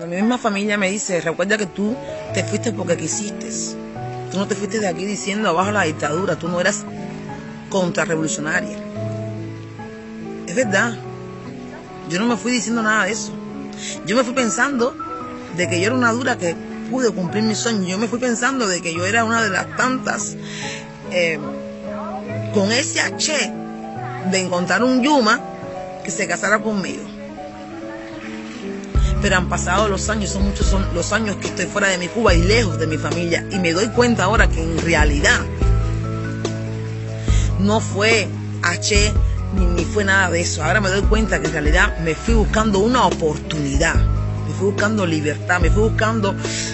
mi misma familia me dice, recuerda que tú te fuiste porque quisiste. Tú no te fuiste de aquí diciendo abajo la dictadura, tú no eras contrarrevolucionaria. Es verdad, yo no me fui diciendo nada de eso. Yo me fui pensando de que yo era una dura que pude cumplir mi sueño. Yo me fui pensando de que yo era una de las tantas con ese H de encontrar un Yuma que se casara conmigo. Pero han pasado los años, son muchos los años que estoy fuera de mi Cuba y lejos de mi familia, y me doy cuenta ahora que en realidad no fue H ni fue nada de eso. Ahora me doy cuenta que en realidad me fui buscando una oportunidad, me fui buscando libertad, me fui buscando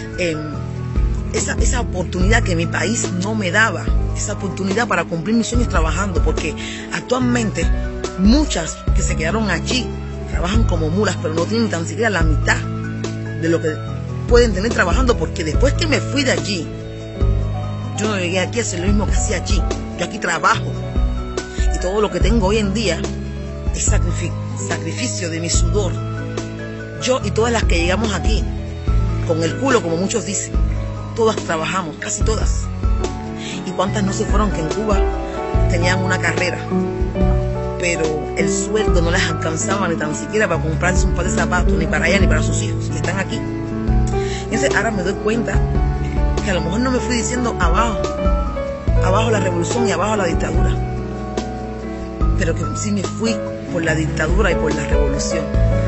esa oportunidad que mi país no me daba, esa oportunidad para cumplir mis sueños trabajando, porque actualmente muchas que se quedaron allí trabajan como mulas, pero no tienen tan siquiera la mitad de lo que pueden tener trabajando, porque después que me fui de allí, yo no llegué aquí a hacer lo mismo que hacía allí. Yo aquí trabajo, y todo lo que tengo hoy en día es sacrificio de mi sudor. Yo y todas las que llegamos aquí, con el culo, como muchos dicen, todas trabajamos, casi todas. ¿Y cuántas no se fueron que en Cuba tenían una carrera, pero el sueldo no les alcanzaba ni tan siquiera para comprarse un par de zapatos, ni para ella ni para sus hijos, y están aquí? Entonces ahora me doy cuenta que a lo mejor no me fui diciendo abajo la revolución y abajo la dictadura, pero que sí me fui por la dictadura y por la revolución.